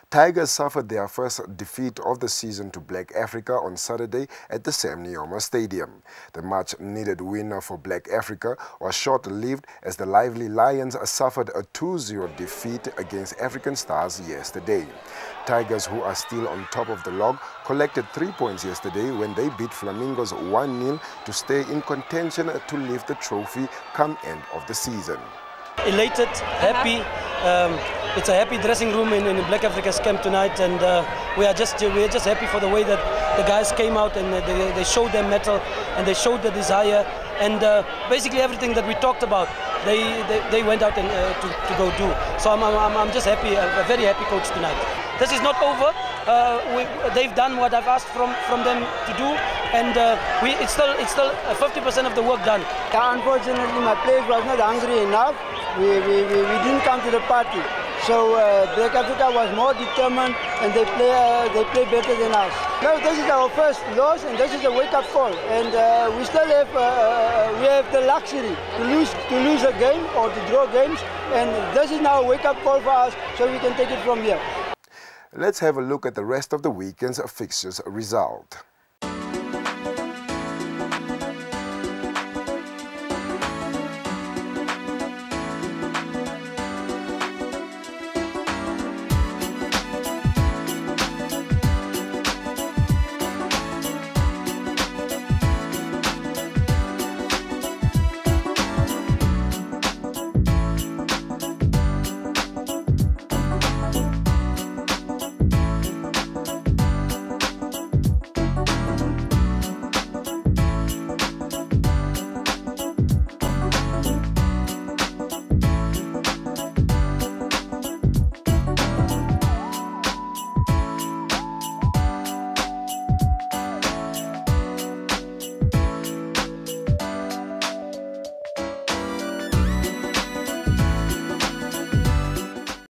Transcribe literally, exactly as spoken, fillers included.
Tigers suffered their first defeat of the season to Black Africa on Saturday at the Sam Nujoma Stadium. The much-needed win for Black Africa was short-lived as the Lively Lions suffered a two zero defeat against African Stars yesterday. Tigers, who are still on top of the log, collected three points yesterday when they beat Flamingos one nil to stay in contention to lift the trophy come end of the season. Elated, happy. Um, it's a happy dressing room in, in Black Africa's camp tonight, and uh, we are just we are just happy for the way that the guys came out and they, they showed their mettle and they showed the desire, and uh, basically everything that we talked about, they they, they went out and uh, to, to go do. So I'm, I'm I'm just happy, a, a very happy coach tonight. This is not over. Uh, we, they've done what I've asked from from them to do, and uh, we it's still it's still fifty percent of the work done. Unfortunately, my players was not hungry enough. We, we, we, we didn't come to the party. So uh, Black Africa was more determined, and they play uh, they play better than us. No, this is our first loss, and this is a wake-up call. And uh, we still have uh, we have the luxury to lose to lose a game or to draw games, and this is now a wake-up call for us, so we can take it from here. Let's have a look at the rest of the weekend's fixtures result.